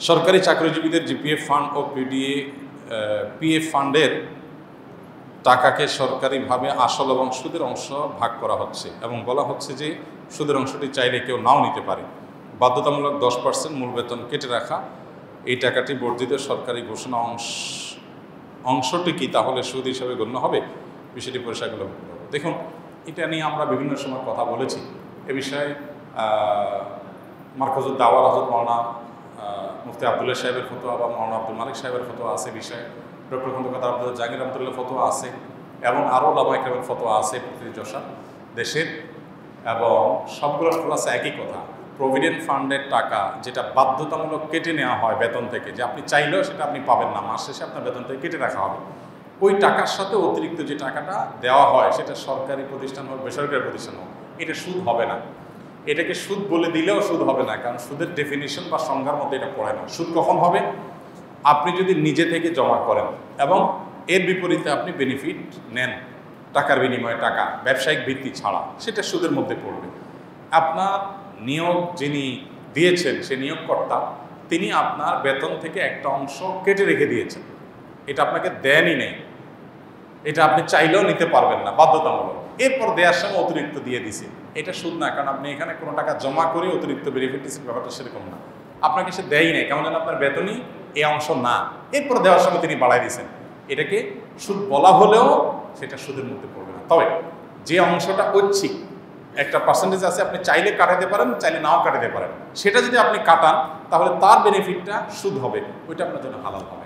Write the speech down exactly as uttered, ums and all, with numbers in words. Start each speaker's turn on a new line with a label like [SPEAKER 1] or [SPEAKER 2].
[SPEAKER 1] সরকারি চাকরিজীবীদের GPF fund ও পিডিএ পিএফ ফান্ডের টাকাকে সরকারিভাবে আসল এবং সুদের অংশ ভাগ করা হচ্ছে এবং বলা হচ্ছে যে সুদের অংশটি চাইলে কেউ নাও নিতে পারে। বাধ্যতামূলক দশ পার্সেন্ট মূল বেতন কেটে রাখা এই টাকাটি বর্ধিত সরকারি ঘোষণা অংশ অংশটি কি তাহলে সুদ হিসাবে গণ্য হবে? বিষয়টি পরিষ্কার করতে হবে। দেখুন, এটা নিয়ে আমরা বিভিন্ন সময় কথা বলেছি। এ বিষয়ে মার্কাজুদ দাওয়ার হযরত মাওলানা মুফতি আবদুল্লাহ সাহেবের ফতোয়া বা মাওলানা আব্দুল মালিক সাহেবের ফতোয়া আছে, বিষয়ে ডক্টর খন্দকার আব্দুল জাহাঙ্গীর রহমতুল্লাহ ফতোয়া আছে এবং আরও ওলামা ইকরামের ফতোয়া আছে প্রতিটি যশা দেশের, এবং সবগুলোর খোলাসা একই কথা। প্রভিডেন্ট ফান্ডের টাকা যেটা বাধ্যতামূলক কেটে নেওয়া হয় বেতন থেকে, যে আপনি চাইলেও সেটা আপনি পাবেন না, মাস শেষে আপনার বেতন থেকে কেটে রাখা হবে, ওই টাকার সাথে অতিরিক্ত যে টাকাটা দেওয়া হয় সেটা সরকারি প্রতিষ্ঠান হোক বেসরকারি প্রতিষ্ঠান হোক, এটা সুদ হবে না। এটাকে সুদ বলে দিলেও সুদ হবে না, কারণ সুদের ডেফিনিশন বা সংজ্ঞার মধ্যে এটা পড়ে না। সুদ কখন হবে? আপনি যদি নিজে থেকে জমা করেন এবং এর বিপরীতে আপনি বেনিফিট নেন, টাকার বিনিময়ে টাকা, ব্যবসায়িক ভিত্তি ছাড়া, সেটা সুদের মধ্যে পড়বে। আপনার নিয়োগ যিনি দিয়েছেন, সে নিয়োগকর্তা, তিনি আপনার বেতন থেকে একটা অংশ কেটে রেখে দিয়েছেন, এটা আপনাকে দেনই নেই, এটা আপনি চাইলেও নিতে পারবেন না, বাধ্যতামূলক। এরপর দেওয়ার সময় অতিরিক্ত দিয়ে দিছে, এটা সুদ না, কারণ আপনি এখানে কোনো টাকা জমা করে অতিরিক্ত বেনিফিট দিচ্ছেন, ব্যাপারটা সেরকম না। আপনাকে সে দেয়ই নেই, কেমন যেন আপনার বেতনই এই অংশ না, এরপর দেওয়ার সময় তিনি বাড়াই দিয়েছেন, এটাকে সুদ বলা হলেও সেটা সুদের মধ্যে পড়বে না। তবে যে অংশটা ঐচ্ছিক একটা পার্সেন্টেজ আছে, আপনি চাইলে কাটাতে পারেন, চাইলে নাও কাটাতে পারেন, সেটা যদি আপনি কাটান তাহলে তার বেনিফিটটা সুদ হবে, ওইটা আপনার জন্য হালাল হবে।